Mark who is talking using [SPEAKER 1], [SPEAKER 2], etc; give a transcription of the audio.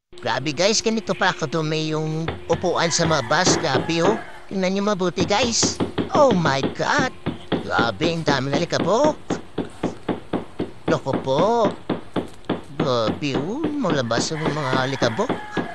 [SPEAKER 1] Grabe guys, ganito pa kadumi yung upuan sa mga bus. Grabe oh. Tingnan niyo mabuti guys. Oh my God. Grabe, ang dami na likabok. Loko po. Grabe oh, malabas ang mga likabok.